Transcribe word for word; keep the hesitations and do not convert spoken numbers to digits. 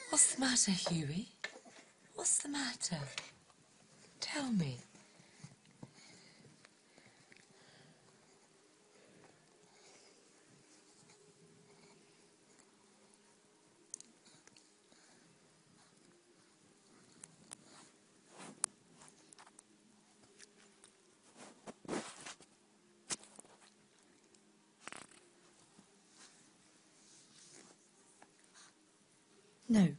What's the matter, Hughie? What's the matter? Tell me. No.